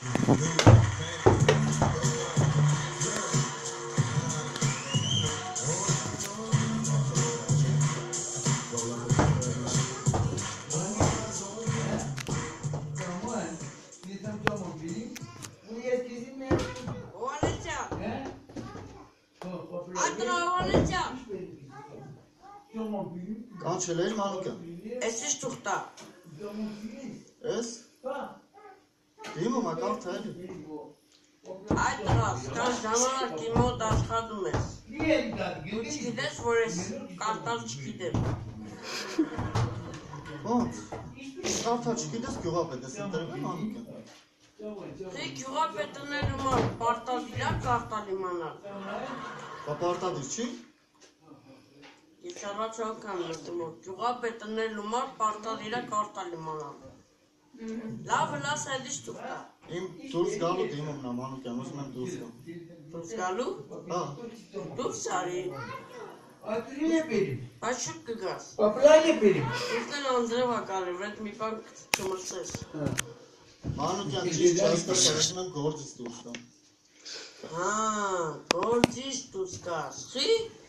Կանչել էր Մանուկյան։ Էս ինչ թուղթա։ Էս։ Դիմում ակարդ էլ։ Այդ դրաս, կան ժամանակի մոտ աշխատում ես։ Դու չգիտես, որ ես կարտալ չգիտեմ։ Ոնց։ Կարտալ չգիտես գյուղապետ ես ընտրել Մանուկյան։ Թե գյուղապետներու մոտ պարտալ իրա կարտալ իմանալ։ Բա պարտադիր չի։ Ես առաջական մտնում որ գյուղապետներու մոտ պարտալ իրա կարտալ իմանալ։ Լավ լաս այդ ինչ թուղթա։ Իմ դուրս գալու դիմումն է Մանուկյան, ուզում եմ դուրս գամ։ Դուրս գալու։ Հա։ Դուրս արի։ Բայց շուտ կգաս։ Ինքն անձրև ակալի, վետ մի պան չմրսես։ Մանուկյան ճիշտ չասկաս, ասում եմ գործից դուրս գամ։ Հա, գործից դուրս գաս, խի։